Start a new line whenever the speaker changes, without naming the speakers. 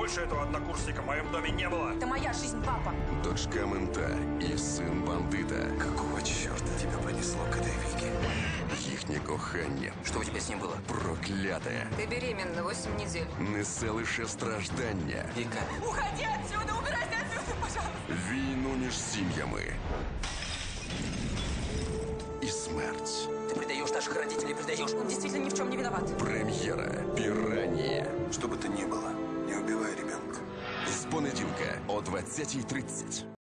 больше этого однокурсника в моем доме не было.
Это моя жизнь, папа.
Дочка мента і син бандита.
Какого черта тебя понесло к этой Вике?
Їхнє кохання
Что у тебя с ним было?
прокляте.
Ты беременна 8 недель.
Несе лише страждання.
Вика.
Уходи отсюда, убирайся отсюда, пожалуйста.
Війну між сім'ями. І смерть.
Ты предаешь наших родителей, предаешь.
Он действительно ни в чем не виноват.
Прем'єра «Піранії».
Что бы то ни было, не убивай ребенка.
З понеділка о 20:30.